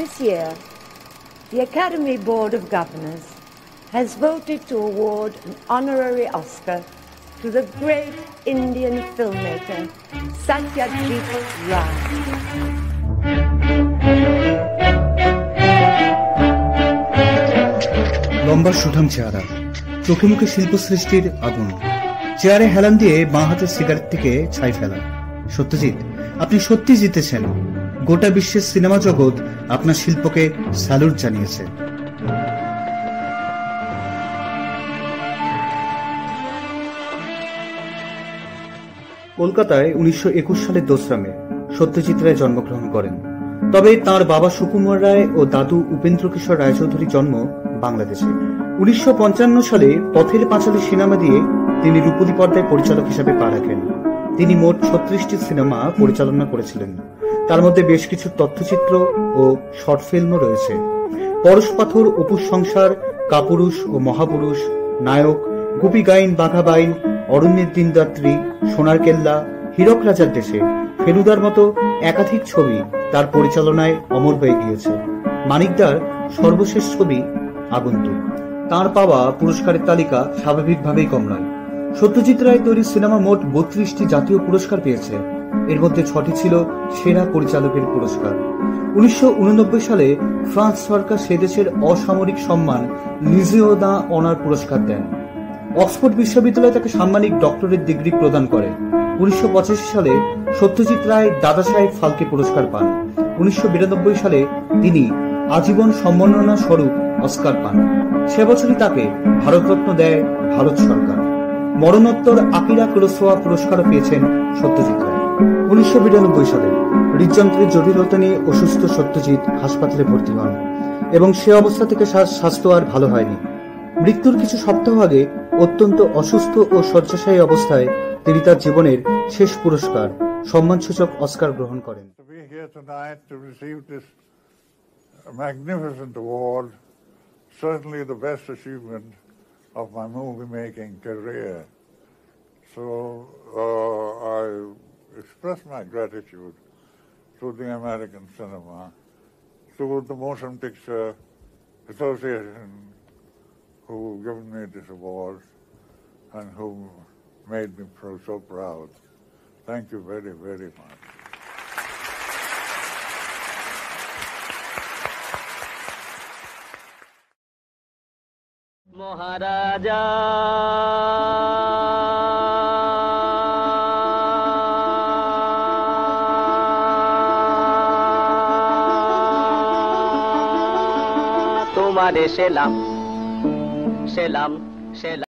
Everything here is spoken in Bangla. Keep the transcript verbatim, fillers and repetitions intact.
This year, the Academy Board of Governors has voted to award an honorary Oscar to the great Indian filmmaker Satyajit Roy. লম্বা সুঠাম চেহারা, চোখে মুখে শিল্প সৃষ্টির আগুন, চেয়ারে হেলান দিয়ে বাঁ হাতের সিগারেট থেকে ছাই ফেলা। সত্যজিৎ, আপনি সত্যি জিতেছেন। গোটা বিশ্বের সিনেমা জগৎ আপনার শিল্পকে স্যালুট জানিয়েছে। কলকাতায় উনিশশো একুশ সালের দোসরা মে সত্যজিৎ রায় জন্মগ্রহণ করেন। তবে তার বাবা সুকুমার রায় ও দাদু উপেন্দ্র কিশোর রায়চৌধুরীর জন্ম বাংলাদেশে। উনিশশো পঞ্চান্ন সালে পথের পাঁচালী সিনেমা দিয়ে তিনি রূপদী পর্দায় পরিচালক হিসেবে পা রাখেন। তিনি মোট ছত্রিশটি সিনেমা পরিচালনা করেছিলেন। তার মধ্যে বেশ কিছু তথ্যচিত্র ও শর্ট ফিল্মও রয়েছে। পরশ পাথর, অপুর সংসার, কাপুরুষ ও মহাপুরুষ, নায়ক, গুপি গাইন বাঘা বাইন, অরণ্যের দিনরাত্রি, সোনার কেল্লা, হীরক রাজার দেশে, ফেলুদার মতো একাধিক ছবি তার পরিচালনায় অমর হয়ে গিয়েছে। মানিকদার সর্বশেষ ছবি আগন্তুক। তার পাওয়া পুরস্কারের তালিকা স্বাভাবিকভাবেই কম নয়। সত্যজিৎ রায় তৈরি সিনেমা মোট বত্রিশটি জাতীয় পুরস্কার পেয়েছে। এর মধ্যে ছটি ছিল সেরা পরিচালকের পুরস্কার। উনিশশো উননব্বই সালে ফ্রান্স সরকার সে দেশের অসামরিক সম্মান লিজিও দা অনার পুরস্কার দেন। অক্সফোর্ড বিশ্ববিদ্যালয় তাকে সাম্মানিক ডক্টরেট ডিগ্রি প্রদান করে। উনিশশো পঁচাশি সালে সত্যজিৎ রায় দাদা সাহেব ফালকে পুরস্কার পান। উনিশশো বিরানব্বই সালে তিনি আজীবন সম্মাননা স্বরূপ অস্কার পান। সে বছরই তাকে ভারতরত্ন দেয় ভারত সরকার। মরণোত্তর আকিরা কুরোসাওয়া পুরস্কারও পেয়েছেন সত্যজিৎ রায়। উনিশশো বিরানব্বই সালে হৃদযন্ত্রের জটিলতা নিয়ে অসুস্থ সত্যজিৎ হাসপাতালে ভর্তি হন এবং সে অবস্থা থেকে স্বাস্থ্য আর ভালো হয়নি। মৃত্যুর কিছু সপ্তাহ আগে অত্যন্ত অসুস্থ ও শয্যাশায়ী অবস্থায় তিনি তার জীবনের শেষ পুরস্কার সম্মানসূচক অস্কার গ্রহণ করেন। Magnificent award, certainly the best achievement of my movie-making career. So uh, I express my gratitude to the American cinema, to the Motion Picture Association who given me this award and who made me so proud. Thank you very, very much. মহারাজা তোমারে সেলাম সেলাম সেলাম।